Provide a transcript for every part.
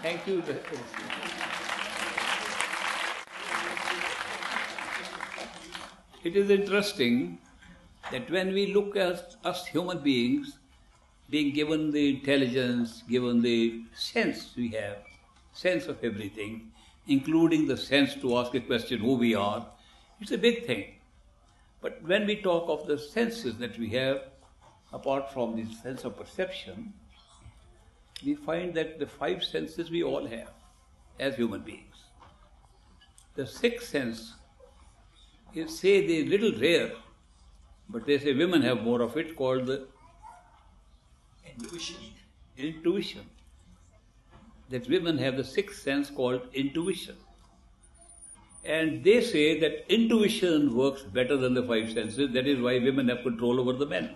Thank you. It is interesting that when we look at us human beings, being given the intelligence, given the sense we have, sense of everything, including the sense to ask a question who we are, it's a big thing. But when we talk of the senses that we have, apart from the sense of perception, we find that the 5 senses we all have as human beings. The 6th sense is, say, the little rare, but they say women have more of it, called the intuition. That women have the 6th sense called intuition. And they say that intuition works better than the 5 senses. That is why women have control over the men.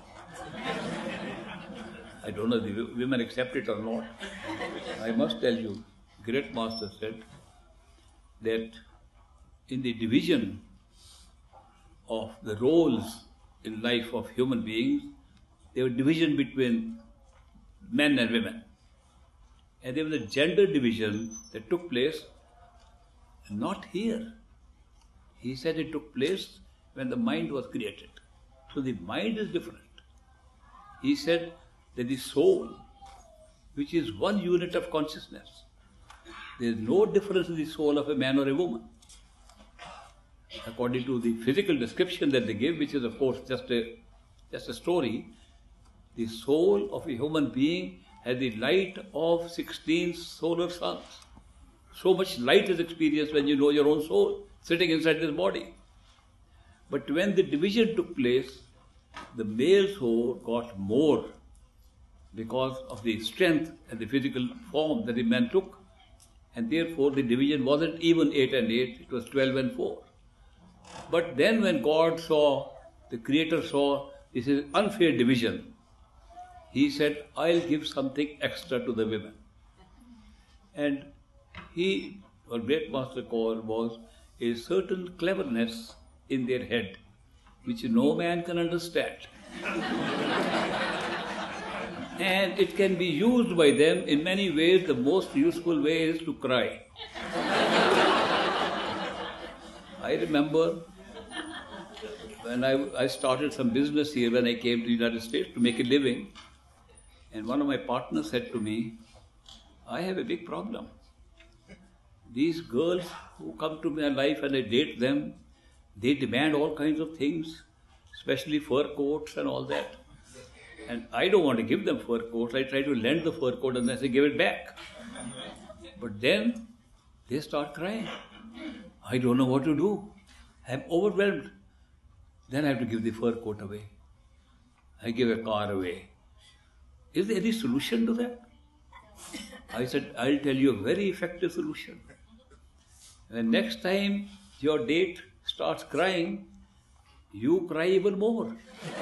I don't know if the women accept it or not. I must tell you, great master said that in the division of the roles in life of human beings, there was division between men and women. And there was a gender division that took place not here. He said it took place when the mind was created. So the mind is different. He said that the soul, which is one unit of consciousness, there is no difference in the soul of a man or a woman. According to the physical description that they give, which is of course just a story, the soul of a human being has the light of 16 solar suns. So much light is experienced when you know your own soul sitting inside this body. But when the division took place, the male soul got more because of the strength and the physical form that the man took. And therefore the division wasn't even 8 and 8, it was 12 and 4. But then when God saw, the Creator saw, this is unfair division, He said, I'll give something extra to the women. And He, or great master called, was a certain cleverness in their head, which no man can understand. And it can be used by them in many ways. The most useful way is to cry. I remember when I started some business here when I came to the United States to make a living, and one of my partners said to me, I have a big problem. These girls who come to my life and I date them, they demand all kinds of things, especially fur coats and all that. And I don't want to give them fur coats. I try to lend the fur coat and then say, give it back. But then they start crying. I don't know what to do. I'm overwhelmed. Then I have to give the fur coat away. I give a car away. Is there any solution to that? I said, I'll tell you a very effective solution. When next time your date starts crying, you cry even more.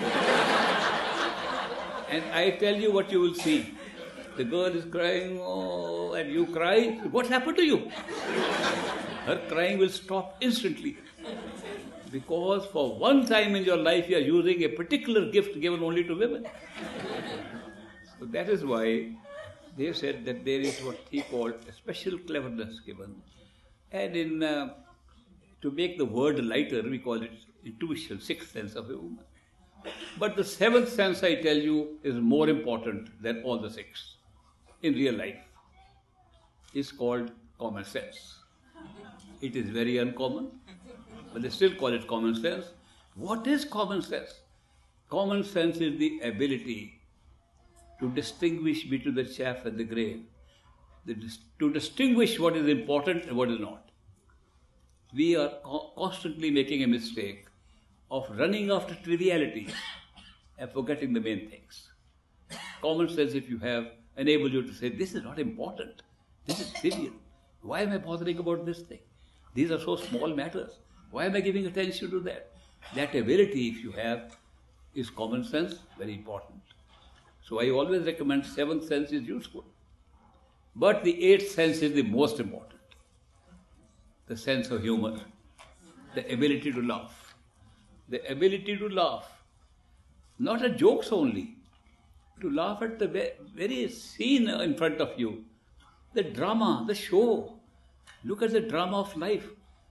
And I tell you what you will see. The girl is crying, oh, and you cry. What happened to you? Her crying will stop instantly. Because for one time in your life you are using a particular gift given only to women. So that is why they said that there is what he called a special cleverness given. And to make the word lighter, we call it intuition, 6th sense of a woman. But the 7th sense, I tell you, is more important than all the 6 in real life. It's called common sense. It is very uncommon, but they still call it common sense. What is common sense? Common sense is the ability to distinguish between the chaff and the grain, to distinguish what is important and what is not. We are constantly making a mistake of running after trivialities and forgetting the main things. Common sense, if you have, enables you to say, this is not important, this is trivial. Why am I bothering about this thing? These are so small matters. Why am I giving attention to that? That ability, if you have, is common sense, very important. So I always recommend 7th sense is useful. But the 8th sense is the most important. The sense of humor, the ability to laugh. The ability to laugh, not at jokes only, to laugh at the very scene in front of you. The drama, the show. Look at the drama of life.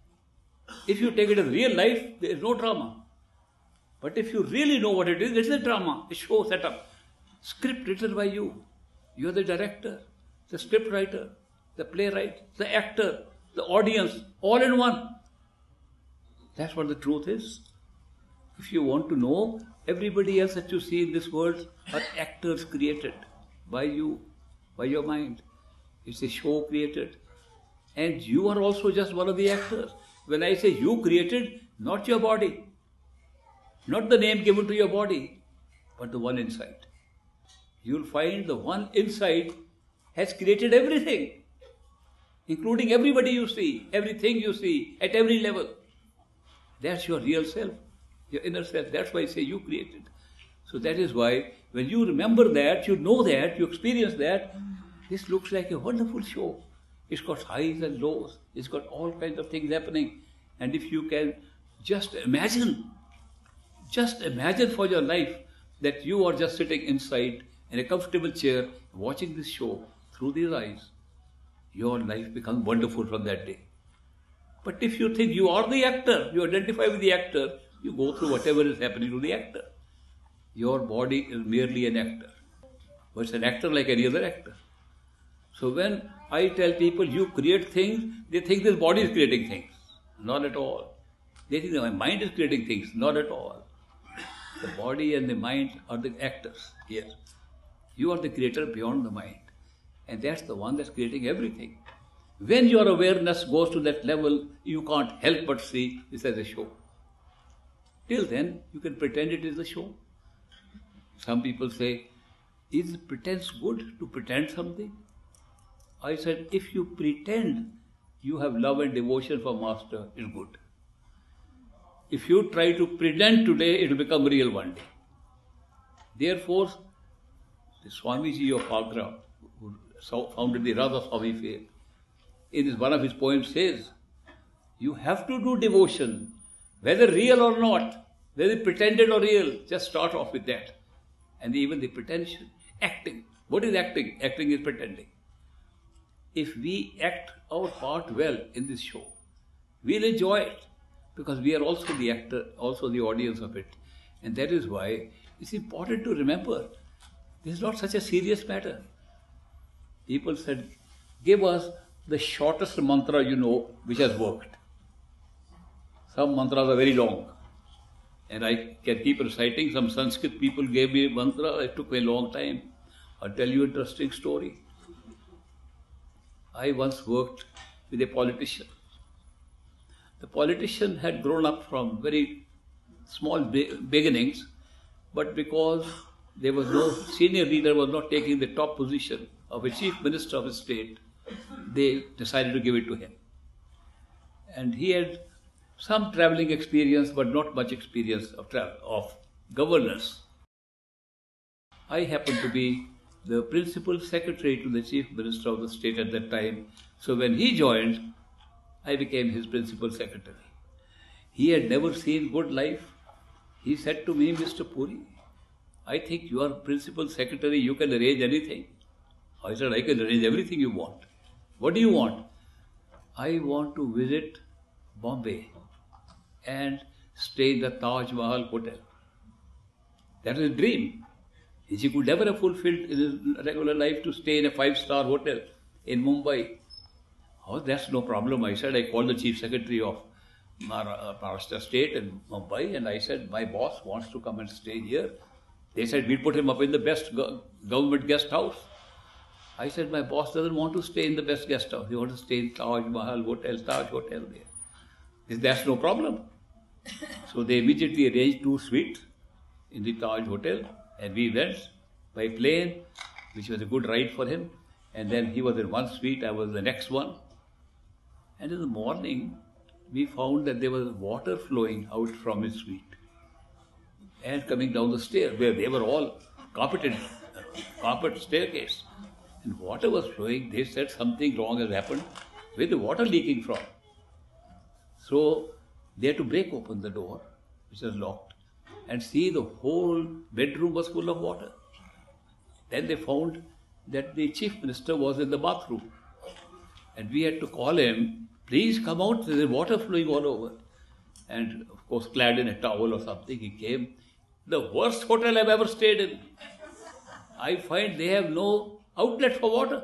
If you take it as real life, there is no drama. But if you really know what it is, it's a drama, a show set up. Script written by you. You are the director, the script writer, the playwright, the actor, the audience, all in one. That's what the truth is. If you want to know, everybody else that you see in this world are actors created by you, by your mind. It's a show created. And you are also just one of the actors. When I say you created, not your body, not the name given to your body, but the one inside. You'll find the one inside has created everything, including everybody you see, everything you see, at every level. That's your real self, your inner self. That's why I say you created. So that is why when you remember that, you know that, you experience that, this looks like a wonderful show. It's got highs and lows. It's got all kinds of things happening. And if you can just imagine for your life that you are just sitting inside in a comfortable chair watching this show through these eyes, your life becomes wonderful from that day. But if you think you are the actor, you identify with the actor, you go through whatever is happening to the actor. Your body is merely an actor. But it's an actor like any other actor. So when I tell people you create things, they think this body is creating things. Not at all. They think that my mind is creating things. Not at all. The body and the mind are the actors here. You are the creator beyond the mind. And that's the one that's creating everything. When your awareness goes to that level, you can't help but see this as a show. Till then, you can pretend it is a show. Some people say, is pretense good to pretend something? I said, if you pretend you have love and devotion for Master, it's good. If you try to pretend today, it will become real one day. Therefore, the Swamiji of Agra, who founded the Radha Swami faith, in one of his poems says, you have to do devotion, whether real or not, whether pretended or real, just start off with that. And even the pretension, acting. What is acting? Acting is pretending. If we act our part well in this show, we'll enjoy it because we are also the actor, also the audience of it. And that is why it's important to remember this is not such a serious matter. People said, give us the shortest mantra you know which has worked. Some mantras are very long. And I can keep reciting. Some Sanskrit people gave me a mantra. It took me a long time. I'll tell you an interesting story. I once worked with a politician. The politician had grown up from very small beginnings, but because there was no senior leader was not taking the top position of a chief minister of a state, they decided to give it to him. And he had some traveling experience, but not much experience of governance. I happened to be the principal secretary to the chief minister of the state at that time. So when he joined, I became his principal secretary. He had never seen good life. He said to me, Mr. Puri, I think you are principal secretary, you can arrange anything. I said, I can arrange everything you want. What do you want? I want to visit Bombay and stay in the Taj Mahal Hotel. That is a dream. He could never have fulfilled in his regular life to stay in a 5-star hotel in Mumbai. Oh, that's no problem. I said, I called the chief secretary of Maharashtra state in Mumbai and I said, my boss wants to come and stay here. They said, we'll put him up in the best government guest house. I said, my boss doesn't want to stay in the best guest house. He wants to stay in Taj Mahal Hotel, Taj Hotel there. That's no problem. So they immediately arranged 2 suites in the Taj Hotel. And we went by plane, which was a good ride for him. And then he was in one suite, I was in the next one. And in the morning, we found that there was water flowing out from his suite and coming down the stairs, where they were all carpeted staircase. And water was flowing. They said something wrong has happened. Where the water leaking from? So they had to break open the door, which was locked, and see the whole bedroom was full of water. Then they found that the chief minister was in the bathroom. And we had to call him, please come out, there's water flowing all over. And of course, clad in a towel or something, he came. The worst hotel I've ever stayed in. I find they have no outlet for water.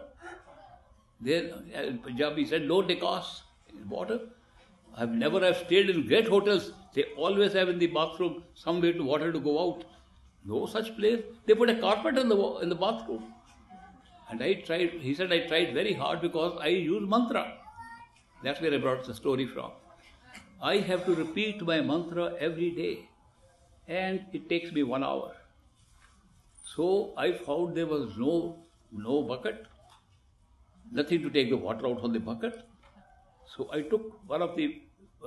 In Punjabi said, no discourse in water. I've stayed in great hotels. They always have in the bathroom somewhere to water to go out. No such place. They put a carpet in the bathroom. And I tried, he said, I tried very hard because I use mantra. That's where I brought the story from. I have to repeat my mantra every day. And it takes me 1 hour. So I found there was no bucket. Nothing to take the water out from the bucket. So I took one of the,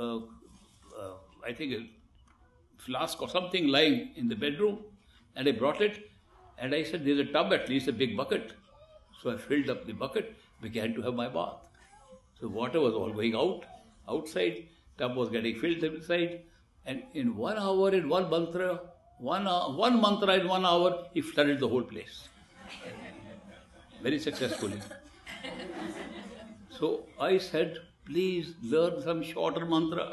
I think a flask or something lying in the bedroom, and I brought it, and I said, there's a tub, at least a big bucket. So I filled up the bucket, began to have my bath. So water was all going outside, tub was getting filled inside, and in 1 hour, in one mantra in 1 hour, he flooded the whole place. Very successfully. So I said, please learn some shorter mantra.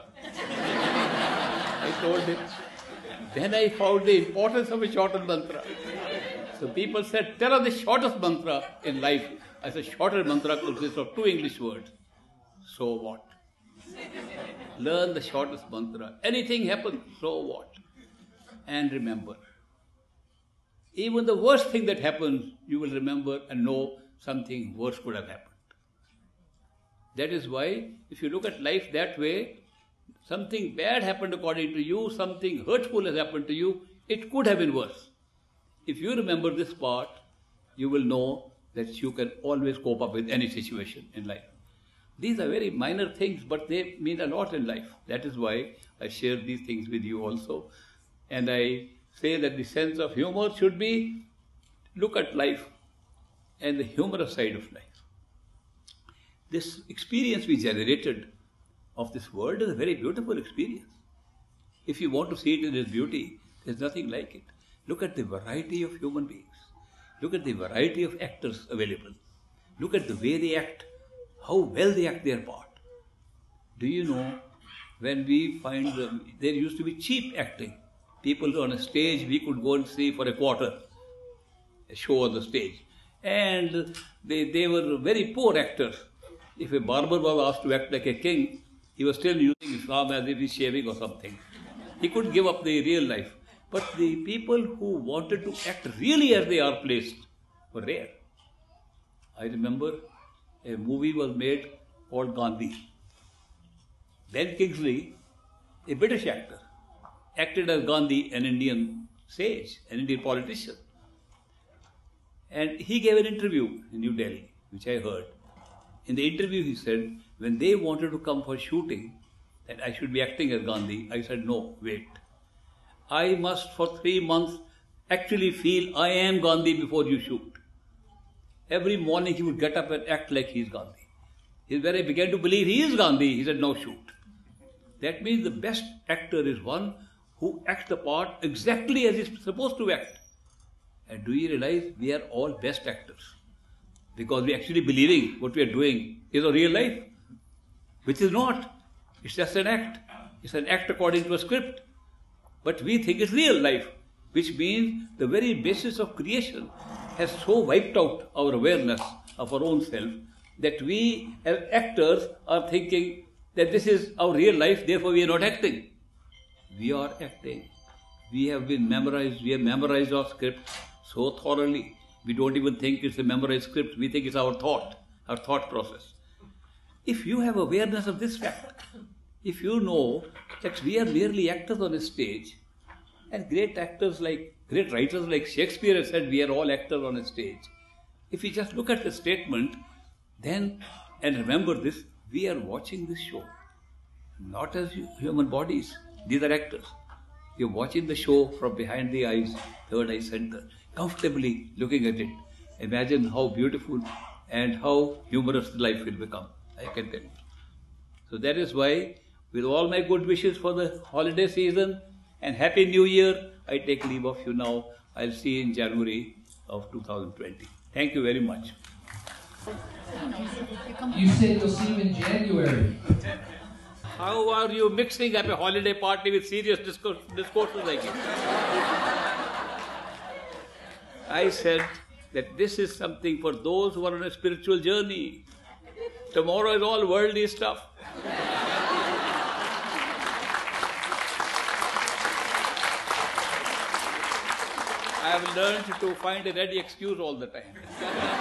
I told him. Then I found the importance of a shorter mantra. So people said, tell us the shortest mantra in life. I said, shorter mantra consists of 2 English words. So what? Learn the shortest mantra. Anything happens, so what? And remember, even the worst thing that happens, you will remember and know something worse could have happened. That is why, if you look at life that way, something bad happened according to you, something hurtful has happened to you, it could have been worse. If you remember this part, you will know that you can always cope up with any situation in life. These are very minor things, but they mean a lot in life. That is why I share these things with you also. And I say that the sense of humor should be, look at life and the humorous side of life. This experience we generated of this world is a very beautiful experience. If you want to see it in its beauty, there's nothing like it. Look at the variety of human beings. Look at the variety of actors available. Look at the way they act, how well they act their part. Do you know, when we find there used to be cheap acting. People on a stage we could go and see for a quarter, a show on the stage. And they were very poor actors. If a barber was asked to act like a king, he was still using his arm as if he's shaving or something. He could give up the real life. But the people who wanted to act really as they are placed were rare. I remember a movie was made called Gandhi. Ben Kingsley, a British actor, acted as Gandhi, an Indian sage, an Indian politician. And he gave an interview in New Delhi, which I heard. In the interview he said, when they wanted to come for shooting, that I should be acting as Gandhi, I said, no, wait. I must for 3 months actually feel I am Gandhi before you shoot. Every morning he would get up and act like he is Gandhi. When I began to believe he is Gandhi, he said, no, shoot. That means the best actor is one who acts the part exactly as he's supposed to act. And do you realize we are all best actors? Because we are actually believing what we are doing is a real life, which is not. It's just an act. It's an act according to a script. But we think it's real life, which means the very basis of creation has so wiped out our awareness of our own self that we as actors are thinking that this is our real life, therefore we are not acting. We are acting. We have memorized our script so thoroughly. We don't even think it's a memorized script. We think it's our thought process. If you have awareness of this fact, if you know that we are merely actors on a stage, and great writers like Shakespeare have said we are all actors on a stage. If you just look at the statement, then, and remember this, we are watching this show, not as human bodies. These are actors. You're watching the show from behind the eyes, third eye center, comfortably looking at it. Imagine how beautiful and how humorous life will become, I can tell you. So that is why, with all my good wishes for the holiday season and Happy New Year, I take leave of you now. I'll see you in January of 2020. Thank you very much. You said you'll see him in January. How are you mixing up a holiday party with serious discourses like this? I said that this is something for those who are on a spiritual journey. Tomorrow is all worldly stuff. I have learned to find a ready excuse all the time.